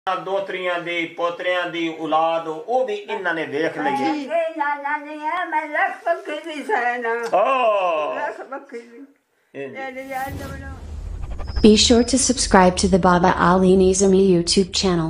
दोतरियां दी पोतरियां दी औलाद वो भी इन्हां ने देख ली है। Be sure to subscribe to the Baba Ali Nizami YouTube channel.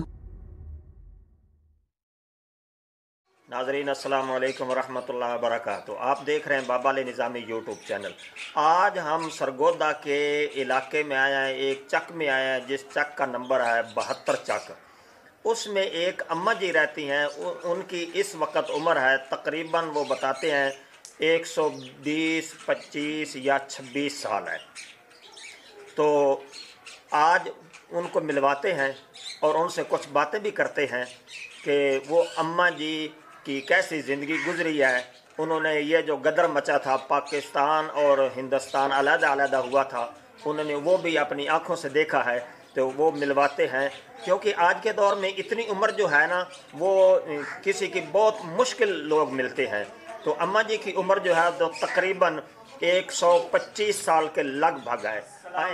नाज़रीन अस्सलाम वालेकुम रहमतुल्लाहि व बरकातुहू। आप देख रहे हैं बाबा अली निज़ामी यूट्यूब चैनल। आज हम सरगोदा के इलाके में आए हैं, एक चक में आए हैं जिस चक का नंबर है 72 चक। उसमें एक अम्मा जी रहती हैं, उनकी इस वक्त उम्र है तकरीबन वो बताते हैं 120, 25 या 26 साल है। तो आज उनको मिलवाते हैं और उनसे कुछ बातें भी करते हैं कि वो अम्मा जी की कैसी ज़िंदगी गुजरी है। उन्होंने ये जो गदर मचा था, पाकिस्तान और हिंदुस्तान अलग-अलग हुआ था, उन्होंने वो भी अपनी आँखों से देखा है। तो वो मिलवाते हैं क्योंकि आज के दौर में इतनी उम्र जो है ना वो किसी की बहुत मुश्किल लोग मिलते हैं। तो अम्मा जी की उम्र जो है तो तकरीबन 125 साल के लगभग है।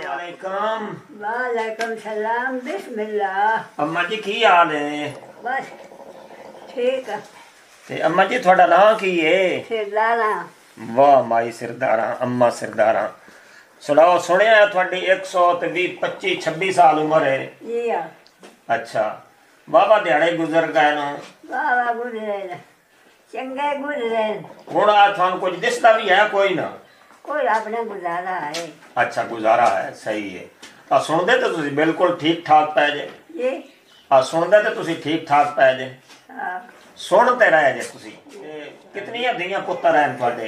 वालेकुम सलाम, बिस्मिल्लाह। अम्मा जी की हाल है? बस ठीक है। ते अम्मा जी थोड़ा नाम की है? सिरदारा। वाह माई सिरदारा, अम्मा सिरदारा। सुनाओ, सुनिया है थोड़ी 120, 25, 26 साल उम्र है जी। अच्छा, बाबा दिहाड़े गुजर गए ना? बाबा गुजरे चंगे गुजरे। हुण आ थानू कुछ दिसदा भी है कोई ना? कोई अपना गुजारा है। अच्छा, गुजारा है, सही है। आ सुनदे ते तुसी बिल्कुल ठीक ठाक पै जे जी। आ सुनदे ते तुसी ठीक ठाक पै जे। हां, सुनते रहे जे तुसी। कितनी धियां पुत्तर हैं तुहाडे?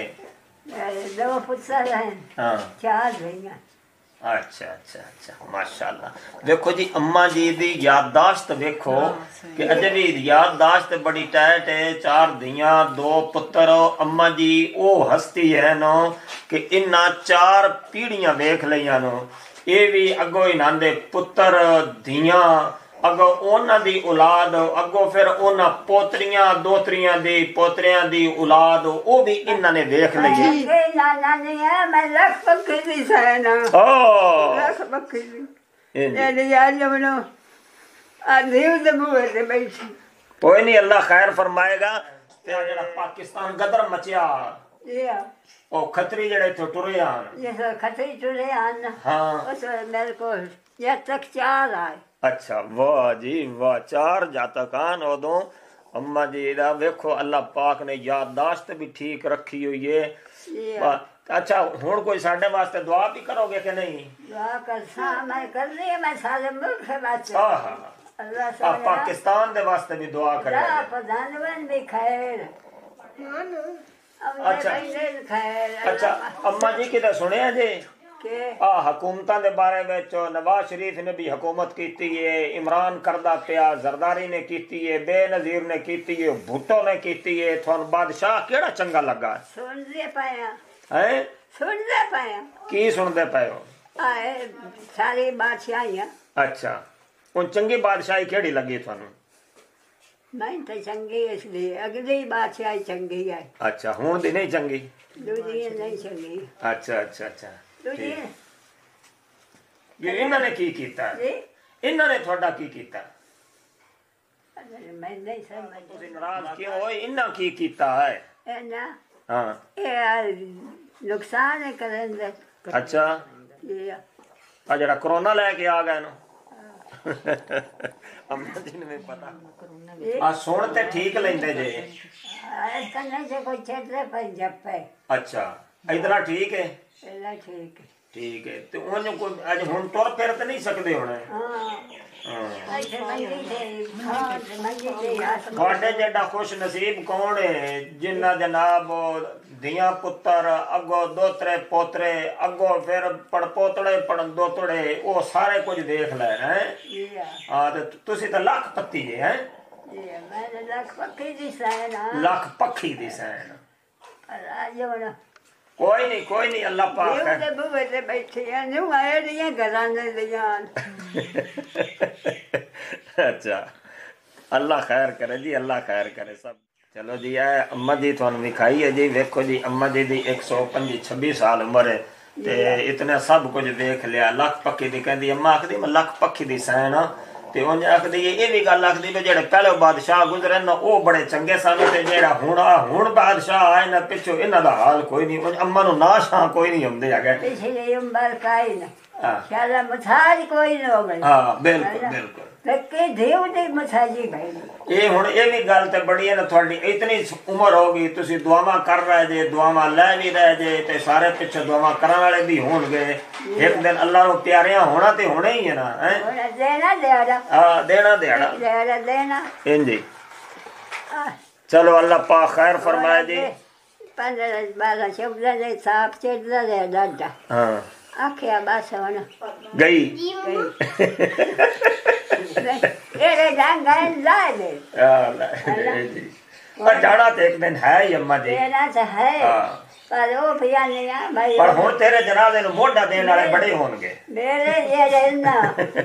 2 पुत्तर हैं। हां, 4 धीयां। अच्छा अच्छा अच्छा, माशाअल्लाह। देखो जी अम्मा जी दी याददाश्त देखो कि अजे भी याददाश्त बड़ी टाइट है। 4 धियां 2 पुत्र। अम्मा जी वो हस्ती है नो कि इन्ना 4 पीढ़ियां देख लियां नो। ये भी अगो इन्हां दे पुत्र धियां, अगो उन्हां दी औलाद, अगो फिर उन्हां पोतरियां दोतरियां दी पोतरियां दी औलाद वो भी इन्हां ने देख ली है। मैं लख पक्की दी सैन। लख पक्की दी ये यार जमनो आधीव दे मुंह ते बैठी। कोई नहीं, अल्लाह खैर फरमाएगा। ते जेड़ा पाकिस्तान गदर मचिया जी ओ खतरी जेड़े इत्थों टुरे आन, ये खतरी टुरे आन। हाँ उस मेरे को ये तक 4 आए। अच्छा, वाह जी वाह, 4 जातक आन। उदों अम्मा जी दा वेखो अल्लाह पाक ने याददाश्त भी ठीक रखी हुई है। अच्छा, हुण कोई साडे वास्ते दुआ भी करोगे कि नहीं? दुआ कर सा मैं कर रही है, मैं सारे मुल्क से बात अल्लाह सा पाकिस्तान दे वास्ते भी दुआ करे। प्रधानमंत्री भी खैर। अच्छा खैर। अच्छा, अम्मा जी किते सुनिया जे आ हुकूमतां दे बारे में नवाज शरीफ ने भी हुकूमत की है, इमरान करदा पिया, जरदारी ने की है, बेनजीर ने की है, भुट्टो ने की है। थानू बादशाह केड़ा चंगा लगा? सुनदे पाया है? सुनदे पाया की सुनदे पाए हो? आए सारी बादशाहियां। अच्छा, उन चंगी बादशाही केड़ी लगी थानू? नहीं तो चंगी इसलिए अगली बादशाही चंगी है। अच्छा, हुण दी नहीं चंगी? दूसरी नहीं चंगी। अच्छा अच्छा अच्छा, दूसरी ये इन्होंने की कीता? इन्होंने थोड़ा की कीता? मैं नहीं समझ। तुसी नाराज क्यों हो? इन्ना की कीता है? है ना हाँ, ये नुकसान है करेंगे। अच्छा, ये आ जड़ा कोरोना लेके आ गए ना अम्मा जी ने पता आ सुन ते ठीक लेंदे जे। कन्ने से कोई छेड़े पर जप्पे। अच्छा, इधर ठीक है? इधर ठीक है। ठीक है। तो उन को आज हुन टुर फिर ते नहीं सकदे होणे? हां ऐसे मंदी से हां मंदी से थोड़े जेड़ा खुश नसीब कौन है जिन्ना जनाब धियां पुत्र अगो दोतरे पोतरे अगो फिर पड़पोतड़े पड़ दोतड़े वो सारे कुछ देख लेन है। हां ते तुसी तो लख पत्ती जे हैं? जी मैं लख पक्की दी सैन। लख पक्की दी सैन। राजो कोई नहीं अल्लाह पाक है। ये बुवे ते बैठे हैं नु आए दियां घरां दे दियां। अच्छा, अल्लाह खैर करे जी, अल्लाह खैर करे सब। चलो जी, है अम्मा जी थानू विखाई है जी। वेखो जी अम्मा जी दी 125-26 साल उम्र है ते इतना सब कुछ देख लिया। लख पक्की दी कहंदी अम्मा आखदी मैं लख पक्की दी सैन ਤੇ ਉਹ ਆਖਦੀ ਇਹ ਵੀ ਗੱਲ ਆਖਦੀ ਵੀ ਜਿਹੜੇ ਪਹਿਲੇ ਬਾਦਸ਼ਾਹ ਗੁਜ਼ਰੇ ਨਾ ਉਹ ਬੜੇ ਚੰਗੇ ਸਨ ਤੇ ਜਿਹੜਾ ਹੁਣ ਬਾਦਸ਼ਾਹ ਆਏ ਨਾ ਪਿੱਛੋਂ ਇਹਨਾਂ ਦਾ ਹਾਲ ਕੋਈ ਨਹੀਂ। ਅੰਮਾ ਨੂੰ ਨਾ ਸ਼ਾਂ ਕੋਈ ਨਹੀਂ ਹੁੰਦੇ ਹੈਗੇ ਪਿਛਲੀ ਉਮਰ ਕਾਈ ਨਾ ਸ਼ਾਲਾ ਮਸਾਜ ਕੋਈ ਨਾ ਹੋਵੇ। ਹਾਂ ਬਿਲਕੁਲ ਬਿਲਕੁਲ ਕਿ ਦੇਵ ਦੀ ਮਸਾਜੀ ਭਾਈ ਇਹ ਹੁਣ ਇਹ ਵੀ ਗੱਲ ਤੇ ਬੜੀ ਹੈ ਨਾ ਤੁਹਾਡੀ ਇਤਨੀ ਉਮਰ ਹੋ ਗਈ ਤੁਸੀਂ ਦੁਆਵਾਂ ਕਰ ਰਹੇ ਜੇ ਦੁਆਵਾਂ ਲੈ ਵੀ ਰਹੇ ਜੇ ਤੇ ਸਾਰੇ ਪਿੱਛੇ ਦੁਆਵਾਂ ਕਰਨ ਵਾਲੇ ਵੀ ਹੋਣਗੇ। ਇੱਕ ਦਿਨ ਅੱਲਾਹ ਨੂੰ ਪਿਆਰਿਆਂ ਹੋਣਾ ਤੇ ਹੋਣਾ ਹੀ ਹੈ ਨਾ ਦੇਣਾ ਦਿਹਾੜਾ। ਹਾਂ ਦੇਣਾ ਦਿਹਾੜਾ ਦੇਣਾ ਇੰਜੀ। ਚਲੋ ਅੱਲਾਹ ਪਾਕ ਖੈਰ ਫਰਮਾਏ ਜੀ। 15-12 ਸ਼ਬਦਾਂ ਦੇ ਸਾਫ ਚੜਦਾ ਦੇ ਡਾਡਾ ਹਾਂ ਆਖਿਆ ਬਸ ਹੁਣ ਗਈ ਇਹਦੇ ਡੰਗ ਲਾ ਦੇ ਜਾਣਾ ਤੇ ਇੱਕ ਦਿਨ ਹੈ ਹੀ ਅੰਮਾ ਜੀ ਤੇਰਾ ਤਾਂ ਹੈ ਪਰ ਉਹ ਪਿਆ ਨਹੀਂ ਆ ਭਾਈ। ਪਰ ਹੁਣ ਤੇਰੇ ਜਨਾਜ਼ੇ ਨੂੰ ਮੋਢਾ ਦੇਣ ਵਾਲੇ ਬੜੇ ਹੋਣਗੇ ਮੇਰੇ ਇਹ ਨਾ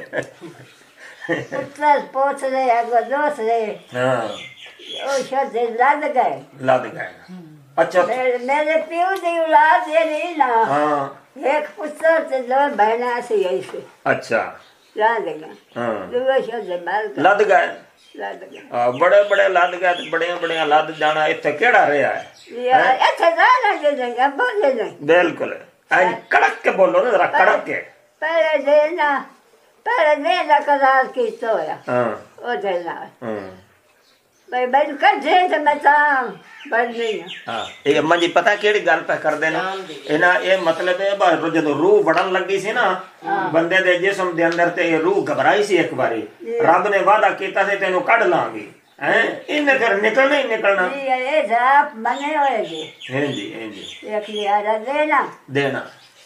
ਪੁੱਤਰ ਪੋਛਦੇ ਅਗੋ ਦੋਸਰੇ ਹਾਂ ਉਹ ਸ਼ਦੇ ਲੱਦ ਗਏ ਅੱਛਾ ਮੇਰੇ ਪਿਓ ਦੀ ਔਲਾਦ ਇਹ ਨਹੀਂ ਨਾ ਹਾਂ ਇੱਕ ਪੁੱਤਰ ਤੇ ਦੋ ਬਹਿਣਾ ਸੀ ਐਸੇ ਅੱਛਾ ਲੱਦ ਗਏ ਹਾਂ ਦੂਏ ਸ਼ਦੇ ਬਾਲ ਲੱਦ ਗਏ ਲੱਦ ਗਏ ਬੜੇ ਬੜੇ ਲੱਦ ਗਏ ਤੇ ਬੜੀਆਂ ਲੱਦ ਜਾਣਾ ਇੱਥੇ ਕਿਹੜਾ ਰਿਹਾ ਹੈ ਇੱਥੇ ਜਾਣਾ ਜੇ ਬੋਲੇ ਨਹੀਂ ਬਿਲਕੁਲ ਕੜਕ ਕੇ ਬੋਲੋ ਨਾ ਜਰਾ ਕੜਕ ਕੇ ਪਹਿਲੇ ਦਿਨ ਦਾ ਕਰਾਰ ਕੀਤਾ ਹੋਇਆ ਉਹ ਦਿਨ ਨਾਲ ਬਈ ਬੈਠ ਕਰ ਜੇ ਤੇ ਮੈਂ ਤਾਂ ਬੜਨੀ ਹਾਂ ਇਹ ਅੰਮਾ ਜੀ ਪਤਾ ਕਿਹੜੀ ਗੱਲ ਪੈ ਕਰਦੇ ਨੇ ਇਹਨਾਂ ਇਹ ਮਤਲਬ ਹੈ ਜਦੋਂ ਰੂਹ ਵੜਨ ਲੱਗੀ ਸੀ ਨਾ ਬੰਦੇ ਦੇ ਜਿਸਮ ਦੇ ਅੰਦਰ ਤੇ ਰੂਹ ਘਬਰਾਈ ਸੀ ਇੱਕ ਵਾਰੀ ਰੱਬ ਨੇ ਵਾਅਦਾ ਕੀਤਾ ਸੀ ਤੈਨੂੰ ਕੱਢ ਲਾਂਗੀ ਇਹਨੇ ਫਿਰ ਨਿਕਲਣਾ ਹੀ ਨਿਕਲਣਾ ਇਹ ਜਾਪ ਬਣੇ ਹੋਏ ਜੀ ਹਾਂਜੀ ਹਾਂਜੀ ਇੱਕ ਲਿਆਰਾ ਦੇਣਾ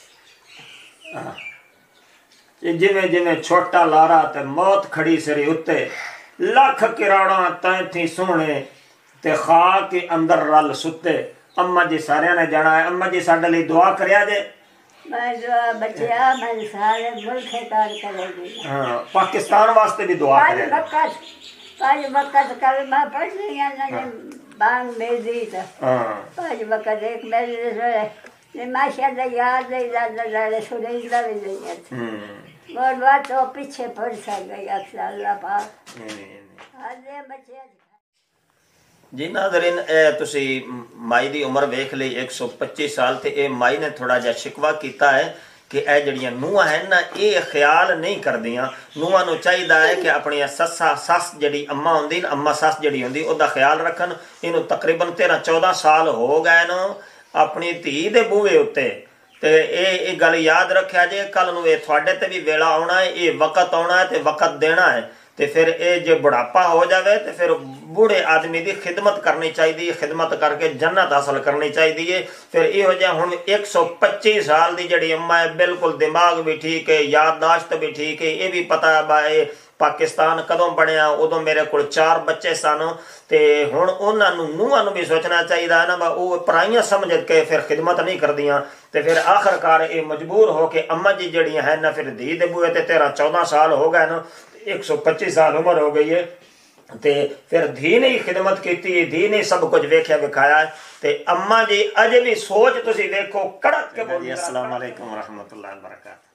ਜਿਵੇਂ ਜਿਵੇਂ ਛੋਟਾ ਲਾਰਾ ਤੇ ਮੌਤ ਖੜੀ ਸਿਰੇ ਉੱਤੇ ਲੱਖ ਕਿਰਾੜਾਂ ਤੈਥੀ ਸੋਹਣੇ ਤੇ ਖਾ ਕੇ ਅੰਦਰ ਰਲ ਸੁੱਤੇ। ਅੰਮਾ ਜੀ ਸਾਰਿਆਂ ਨੇ ਜਾਣਾ ਹੈ। ਅੰਮਾ ਜੀ ਸਾਡੇ ਲਈ ਦੁਆ ਕਰਿਆ ਜੇ। ਮੈਂ ਦੁਆ ਬੱਚਿਆ ਮੈਂ ਸਾਰੇ ਮੁਲਕ ਕਾਰ ਕਰੇਗੀ ਹਾਂ ਪਾਕਿਸਤਾਨ ਵਾਸਤੇ ਵੀ ਦੁਆ ਕਰਿਆ ਪੰਜ ਵਕਤ ਕਲਮਾ ਪੜ੍ਹਨੀ ਹੈ ਬਾਂਗ ਮੇਦੀ ਤਾਂ ਪੰਜ ਵਕਤ ਇੱਕ ਮੇਰੀ ਨੇ ਮਾਸ਼ਾਅੱਲਾ ਯਾਦ ਹੈ ਦਾਦਾ ਸੁਣੀ ਦਾ ਵੀ ਨਹੀਂ ਹੈ اور بات وہ پیچھے پڑ سکے اکثر اللہ پاک آدھے بچے ਜੀ ਨਾਜ਼ਰੀਨ ਤੁਸੀਂ ਮਾਈ ਦੀ ਉਮਰ ਵੇਖ ਲਈ 125 ਸਾਲ ਤੇ ਇਹ ਮਾਈ ਨੇ ਥੋੜਾ ਜਿਹਾ ਸ਼ਿਕਵਾ ਕੀਤਾ ਹੈ ਕਿ ਇਹ ਜਿਹੜੀਆਂ ਨੂੰਹਾਂ ਹਨ ਨਾ ਇਹ ਖਿਆਲ ਨਹੀਂ ਕਰਦੀਆਂ। ਨੂੰਹਾਂ ਨੂੰ ਚਾਹੀਦਾ ਹੈ ਕਿ ਆਪਣੀਆਂ ਸੱਸ ਜਿਹੜੀ ਅੰਮਾ ਹੁੰਦੀ ਨਾ ਅੰਮਾ ਸੱਸ ਜਿਹੜੀ ਹੁੰਦੀ ਉਹਦਾ ਖਿਆਲ ਰੱਖਣ। ਇਹਨੂੰ ਤਕਰੀਬਨ 13-14 ਸਾਲ ਹੋ ਗਏ ਨੂੰ ਆਪਣੀ ਧੀ ਦੇ ਬੂਹੇ ਉੱਤੇ ਤੇ ਇਹ ਗੱਲ ਯਾਦ ਰੱਖਿਆ ਜੇ ਕੱਲ ਨੂੰ ਇਹ ਤੁਹਾਡੇ ਤੇ ਵੀ ਵੇਲਾ ਆਉਣਾ ਹੈ ਇਹ ਵਕਤ ਆਉਣਾ ਹੈ ਤੇ ਵਕਤ ਦੇਣਾ ਹੈ ਤੇ ਫਿਰ ਇਹ ਜੇ ਬੁਢਾਪਾ ਹੋ ਜਾਵੇ ਤੇ ਫਿਰ ਬੂढ़े ਆਦਮੀ ਦੀ ਖਿਦਮਤ ਕਰਨੀ ਚਾਹੀਦੀ ਹੈ ਖਿਦਮਤ ਕਰਕੇ ਜੰਨਤ ਹਾਸਲ ਕਰਨੀ ਚਾਹੀਦੀ ਹੈ। ਫਿਰ ਇਹੋ ਜਿਹਾ ਹੁਣ 125 ਸਾਲ ਦੀ ਜਿਹੜੀ ਅੰਮਾ ਹੈ ਬਿਲਕੁਲ ਦਿਮਾਗ ਵੀ ਠੀਕ ਹੈ ਯਾਦਦਾਸ਼ਤ ਵੀ ਠੀਕ ਹੈ ਇਹ ਵੀ ਪਤਾ ਬਾਏ ਪਾਕਿਸਤਾਨ ਕਦੋਂ ਬਣਿਆ ਉਦੋਂ ਮੇਰੇ ਕੋਲ 4 ਬੱਚੇ ਸਨ ਤੇ ਹੁਣ ਉਹਨਾਂ ਨੂੰ ਨੂੰਹਾਂ ਨੂੰ ਵੀ ਸੋਚਣਾ ਚਾਹੀਦਾ ਹੈ ਨਾ ਉਹ ਪਰਾਈਆਂ ਸਮਝ ਕੇ ਫਿਰ ਖਿਦਮਤ ਨਹੀਂ ਕਰਦੀਆਂ ਤੇ ਫਿਰ ਆਖਰਕਾਰ ਇਹ ਮਜਬੂਰ ਹੋ ਕੇ ਅੰਮਾ ਜੀ ਜਿਹੜੀਆਂ ਹੈ ਨਾ ਫਿਰ ਧੀ ਦੇ ਬੂਹੇ ਤੇ 13-14 ਸਾਲ ਹੋ ਗਏ ਨਾ 125 ਸਾਲ ਉਮਰ ਹੋ ਗਈ ਹੈ ਤੇ ਫਿਰ ਧੀ ਨੇ ਖਿਦਮਤ ਕੀਤੀ ਧੀ ਨੇ ਸਭ ਕੁਝ ਵੇਖਿਆ ਵਿਖਾਇਆ ਤੇ ਅੰਮਾ ਜੀ ਅਜੇ ਵੀ ਸੋਚ ਤੁਸੀਂ ਵੇਖੋ ਕੜਕ ਕੇ ਬੋਲੀ। अस्सलाम वालेकुम रहमतुल्लाहि व बरकातहू।